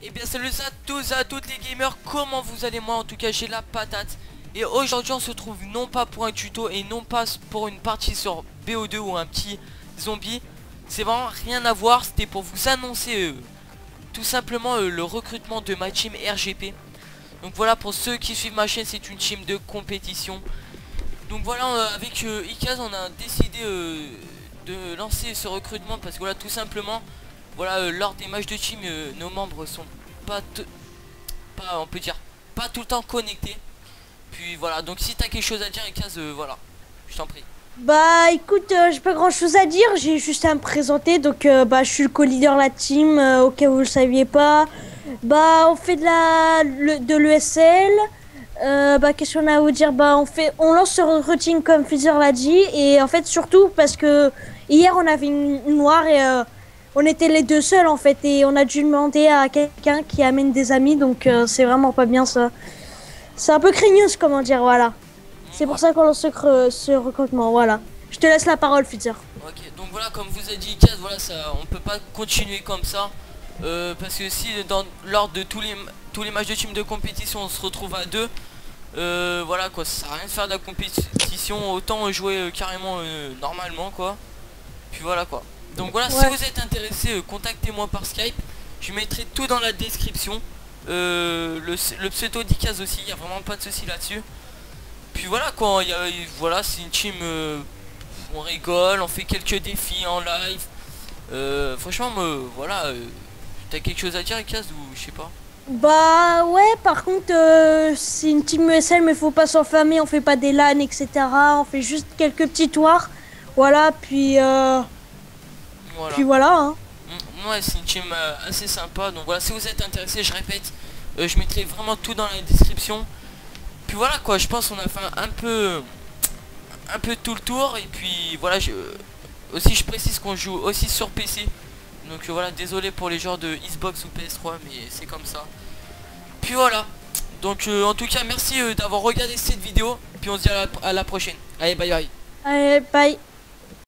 Et bien salut à tous et à toutes les gamers, comment vous allez? Moi en tout cas j'ai la patate. Et aujourd'hui on se trouve non pas pour un tuto et non pas pour une partie sur BO2 ou un petit zombie. C'est vraiment rien à voir, c'était pour vous annoncer tout simplement le recrutement de ma team RGP. Donc voilà, pour ceux qui suivent ma chaîne, c'est une team de compétition. Donc voilà, avec Icaz on a décidé de lancer ce recrutement parce que voilà, tout simplement, voilà, lors des matchs de team, nos membres sont pas, on peut dire, pas tout le temps connectés. Puis voilà, donc si t'as quelque chose à dire, Icaz, voilà, je t'en prie. Bah écoute, j'ai pas grand chose à dire, j'ai juste à me présenter. Donc bah je suis le co-leader de la team, au cas où vous le saviez pas. Bah on fait de l'ESL. Bah qu'est-ce qu'on a à vous dire? Bah on lance ce recruiting comme Freezer l'a dit. Et en fait surtout parce que hier on avait une noire et on était les deux seuls en fait. Et on a dû demander à quelqu'un qui amène des amis. Donc c'est vraiment pas bien ça. C'est un peu craignos comment dire, voilà. C'est pour Ouais. ça qu'on lance ce recrutement, voilà. Je te laisse la parole, Futur. Ok, donc voilà, comme vous a dit Icaz, voilà, ça, on peut pas continuer comme ça. Parce que si lors de tous les matchs de team de compétition on se retrouve à deux, voilà quoi, ça sert à rien de faire de la compétition, autant jouer carrément normalement quoi. Puis voilà quoi. Donc voilà, si Ouais. vous êtes intéressé, contactez-moi par Skype. Je mettrai tout dans la description. Le pseudo d'Icaz aussi, il n'y a vraiment pas de souci là-dessus. Puis voilà quoi, voilà, c'est une team, on rigole, on fait quelques défis en live. Franchement, voilà, t'as quelque chose à dire Icaz ou je sais pas. Bah ouais, par contre, c'est une team ESL, mais faut pas s'enflammer, on fait pas des LAN, etc. On fait juste quelques petits tours. Voilà, puis Voilà. voilà, hein. Ouais, c'est une team assez sympa. Donc voilà, si vous êtes intéressé, je répète, je mettrai vraiment tout dans la description. Puis voilà quoi, je pense qu'on a fait un peu tout le tour. Et puis voilà, aussi je précise qu'on joue aussi sur PC. Donc voilà, désolé pour les joueurs de Xbox ou PS3, mais c'est comme ça. Puis voilà. Donc en tout cas, merci d'avoir regardé cette vidéo. Puis on se dit à la prochaine. Allez, bye bye. Allez, bye.